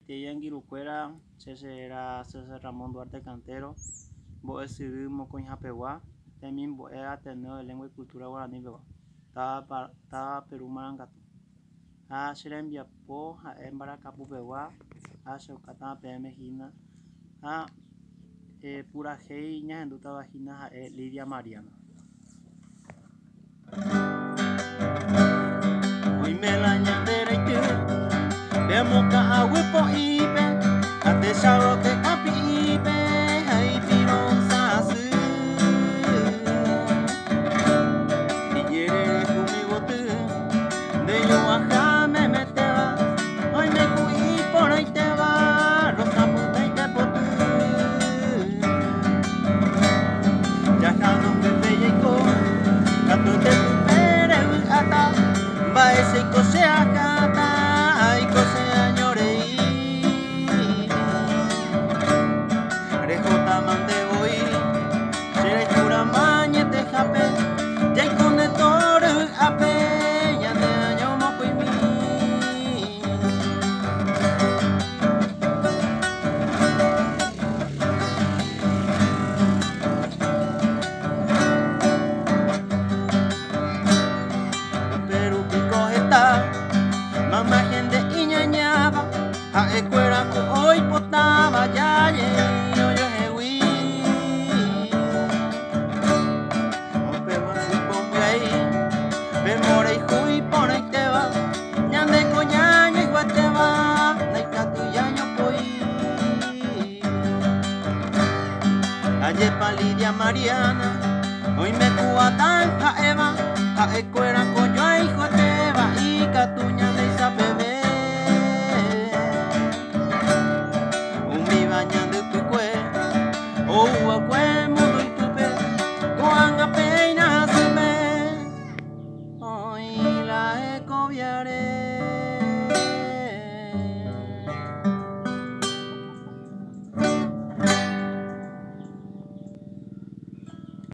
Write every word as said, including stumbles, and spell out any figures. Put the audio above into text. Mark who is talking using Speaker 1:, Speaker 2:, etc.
Speaker 1: Tiyangirukuéra era César Ramón Duarte Cantero, Boesirú Mocoñapegua, Temin Boea Ateneo de Lengua y Cultura Guaraní Pegua, Taba Perú Marangatu, A Xerembiapo, A Embaracapu Pegua, A Xeucatán P M Gina, A Purajei Ñahenduta Vagina, A Lidia Mariana. Hoy me la ñandera y tú, vemos que a huepo ibe, a te chavo que capibe, ahí tirón sasu. Y llegué conmigo tú, de yo acá me meteba, hoy me cuí por ahí te va, los capos y te potú. Ya jalo me bella y con, gato te pupere ata, va ese y cose acá, ay cose añorei. Rejota mande voy, seré jura mañe te jape, ya y con de toro ape, ya de año moco y mi. Pero pico está, mamá gente y ñañaba, a escuela hoy potaba ya ye, yo yo hewi. Pero así pongo ahí, memora y juy por ahí te va, ñande coñaño y guateba, naika tu yaño poi. Ayer pa Lidia Mariana, hoy me cuatan a Eva, a escuela coño a hijo te va y catuña de esa bebé. Un mi bañando tu cue, o a cue mudo y tu pe, coanga peina se me, hoy la ecoviaré.